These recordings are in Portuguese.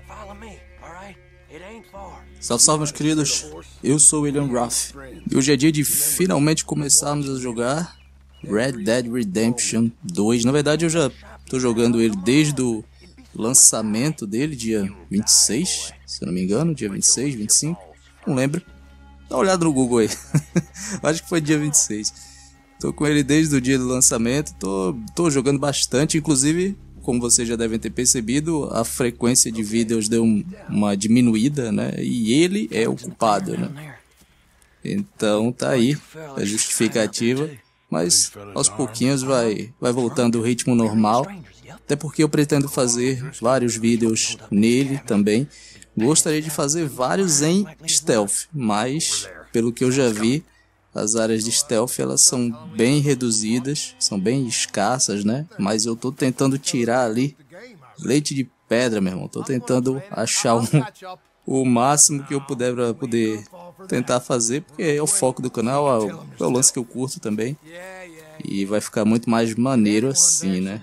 Salve, salve, meus queridos. Eu sou o William Groff. E hoje é dia de finalmente começarmos a jogar Red Dead Redemption 2. Na verdade, eu já tô jogando ele desde o lançamento dele, dia 26, se eu não me engano, dia 26, 25, não lembro. Dá uma olhada no Google aí. Acho que foi dia 26. Tô com ele desde o dia do lançamento, tô jogando bastante, inclusive, como vocês já devem ter percebido, a frequência de vídeos deu uma diminuída, né? E ele é o culpado, né? Então tá aí a justificativa, mas aos pouquinhos vai voltando o ritmo normal. Até porque eu pretendo fazer vários vídeos nele também. Gostaria de fazer vários em stealth, mas pelo que eu já vi, as áreas de stealth elas são bem reduzidas, são bem escassas, né? Mas eu tô tentando tirar ali leite de pedra, meu irmão. Tô tentando achar o máximo que eu puder para poder tentar fazer, porque é o foco do canal, é o lance que eu curto também. E vai ficar muito mais maneiro assim, né?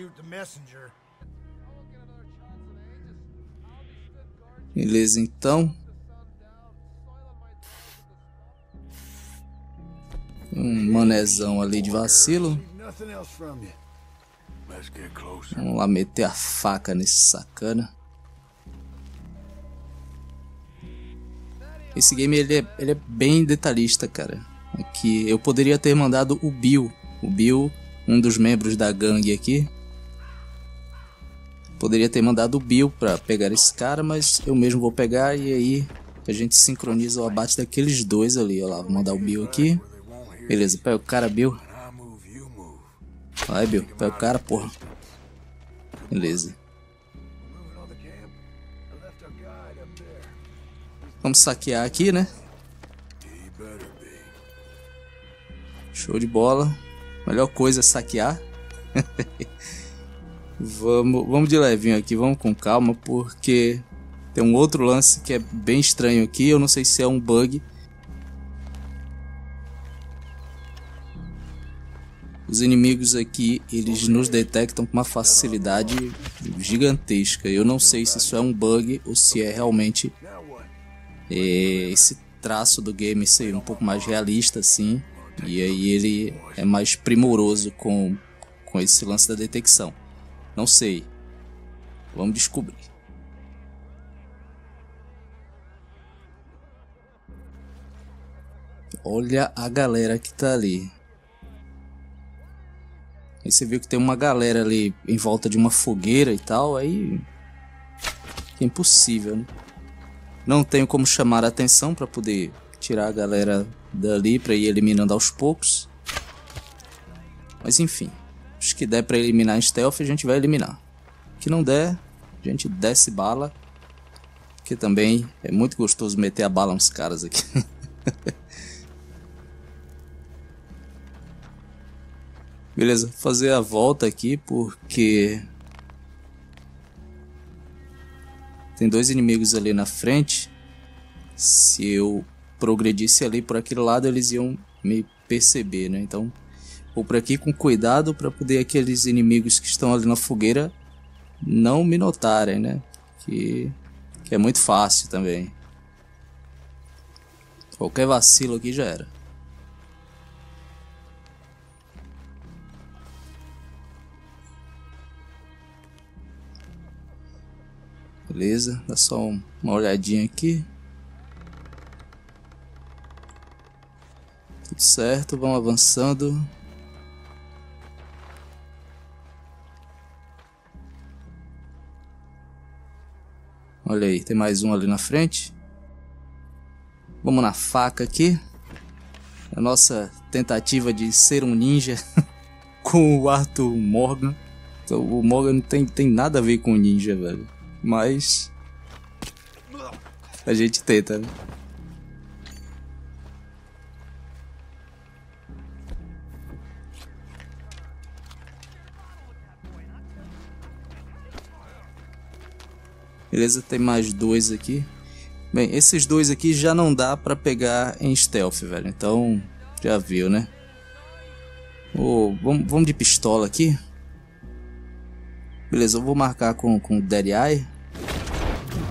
Beleza, então. Um manezão ali de vacilo. Vamos lá meter a faca nesse sacana. Esse game ele é bem detalhista, cara. Aqui eu poderia ter mandado o Bill, um dos membros da gangue aqui. Poderia ter mandado o Bill pra pegar esse cara, mas eu mesmo vou pegar e aí a gente sincroniza o abate daqueles dois ali. Olha lá, vou mandar o Bill aqui. Beleza, pega o cara, Bill. Vai, Bill, pega o cara, porra. Beleza. Vamos saquear aqui, né? Show de bola. Melhor coisa é saquear. Vamos de levinho aqui, vamos com calma, porque tem um outro lance que é bem estranho aqui. Eu não sei se é um bug. Os inimigos aqui, eles nos detectam com uma facilidade gigantesca. Eu não sei se isso é um bug ou se é realmente esse traço do game ser um pouco mais realista assim. E aí ele é mais primoroso com esse lance da detecção. Não sei. Vamos descobrir. Olha a galera que tá ali. Aí você viu que tem uma galera ali em volta de uma fogueira e tal. Aí é impossível, né? Não tenho como chamar a atenção para poder tirar a galera dali para ir eliminando aos poucos. Mas enfim. Acho que der pra eliminar em stealth, a gente vai eliminar. Que não der, a gente desce bala. Que também é muito gostoso meter a bala nos caras aqui. Beleza, vou fazer a volta aqui porque tem dois inimigos ali na frente. Se eu progredisse ali por aquele lado, eles iam me perceber, né? Então vou por aqui com cuidado para poder aqueles inimigos que estão ali na fogueira não me notarem, né? Que é muito fácil também. Qualquer vacilo aqui já era. Beleza, dá só uma olhadinha aqui. Tudo certo, vamos avançando. Olha aí, tem mais um ali na frente. Vamos na faca aqui. A nossa tentativa de ser um ninja com o Arthur Morgan. Então, o Morgan não tem nada a ver com ninja, velho. Mas a gente tenta, né? Beleza, tem mais dois aqui. Bem, esses dois aqui já não dá pra pegar em stealth, velho. Então, já viu, né? Vamos de pistola aqui. Beleza, eu vou marcar com o Dead Eye.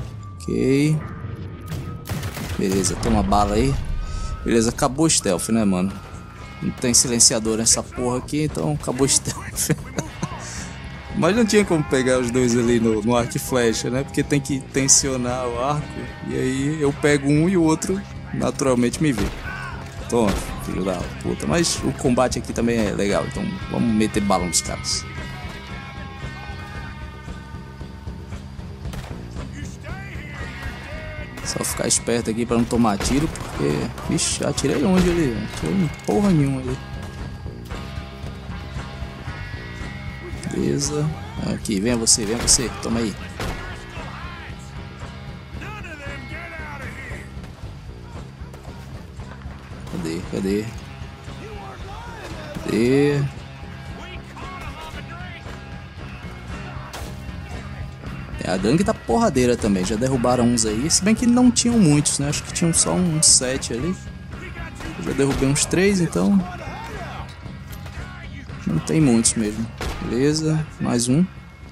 Ok. Beleza, toma bala aí. Beleza, acabou o stealth, né, mano? Não tem silenciador nessa porra aqui, então acabou o stealth. Mas não tinha como pegar os dois ali no arco e flecha, né? Porque tem que tensionar o arco. E aí eu pego um e o outro naturalmente me vê. Toma, filho da puta. Mas o combate aqui também é legal, então vamos meter bala nos caras. Só ficar esperto aqui pra não tomar tiro, porque... Vixe, atirei onde ali? Atirei em porra nenhuma ali. Beleza. Aqui, venha você, toma aí. Cadê? A gangue tá porradeira também, já derrubaram uns aí, se bem que não tinham muitos, né? Acho que tinham só uns 7 ali. Eu já derrubei uns 3, então não tem muitos mesmo. Beleza, mais um.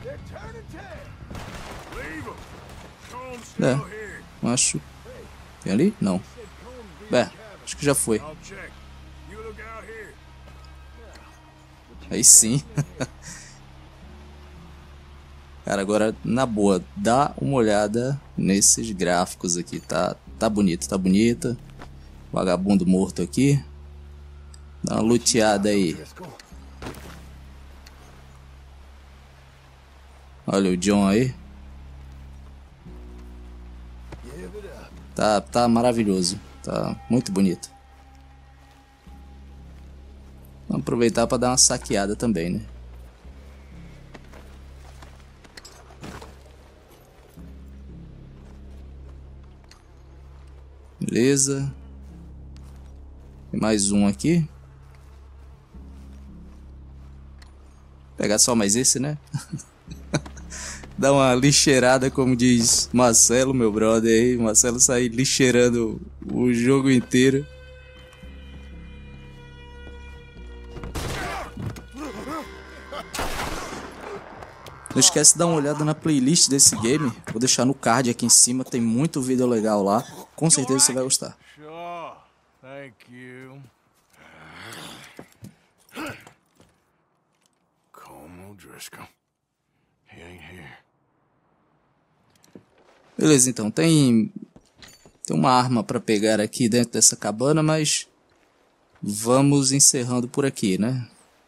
Acho. Tem ali? Não. Acho que já foi. Aí sim. Cara, agora na boa, dá uma olhada nesses gráficos aqui, tá bonito, tá bonita. Vagabundo morto aqui. Dá uma luteada aí. Olha o John aí. Tá maravilhoso, tá muito bonito. Vamos aproveitar para dar uma saqueada também, né? Beleza. Tem mais um aqui. Vou pegar só mais esse, né? Dá uma lixeirada, como diz Marcelo, meu brother aí. Marcelo sai lixeirando o jogo inteiro. Não esquece de dar uma olhada na playlist desse game. Vou deixar no card aqui em cima. Tem muito vídeo legal lá. Com certeza você vai gostar. Beleza, então. Tem uma arma para pegar aqui dentro dessa cabana, mas vamos encerrando por aqui, né?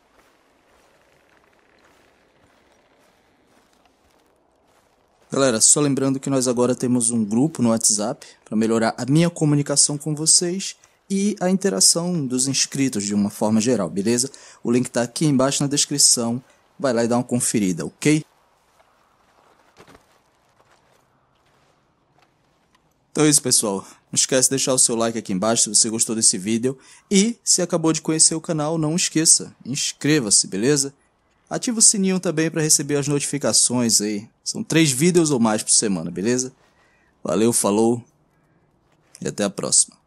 Galera, só lembrando que nós agora temos um grupo no WhatsApp para melhorar a minha comunicação com vocês e a interação dos inscritos de uma forma geral, beleza? O link tá aqui embaixo na descrição, vai lá e dá uma conferida, ok? Então é isso, pessoal. Não esquece de deixar o seu like aqui embaixo se você gostou desse vídeo e se acabou de conhecer o canal, não esqueça, inscreva-se, beleza? Ativa o sininho também para receber as notificações aí. São 3 vídeos ou mais por semana, beleza? Valeu, falou e até a próxima.